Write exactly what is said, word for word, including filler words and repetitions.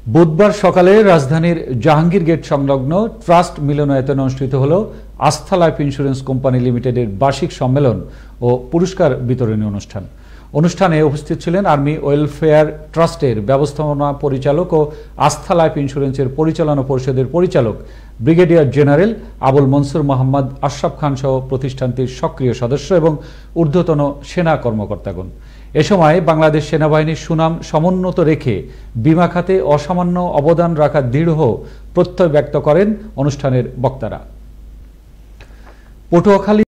বুধবার সকালে রাজধানীর জাহাঙ্গীর গেট সংলগ্ন ট্রাস্ট মিলনায়তনে অনুষ্ঠিত হল আস্থা লাইফ ইন্স্যুরেন্স কোম্পানি লিমিটেডের বার্ষিক সম্মেলন ও পুরস্কার বিতরণী অনুষ্ঠান। অনুষ্ঠানে উপস্থিত ছিলেন আর্মি ওয়েলফেয়ার ট্রাস্টের ব্যবস্থাপনা পরিচালক ও আস্থা লাইফ ইন্স্যুরেন্সের পরিচালনা পরিষদের পরিচালক ব্রিগেডিয়ার জেনারেল আবুল মনসুর মোহাম্মদ আশরাফ খান সহ প্রতিষ্ঠানটির সক্রিয় সদস্য এবং ঊর্ধ্বতন সেনা কর্মকর্তাগণ। এ সময় বাংলাদেশ সেনাবাহিনীর সুনাম সমুন্নত রেখে বিমা খাতে অসামান্য অবদান রাখার দৃঢ় প্রত্যয় ব্যক্ত করেন অনুষ্ঠানের বক্তারা। পটুয়াখালী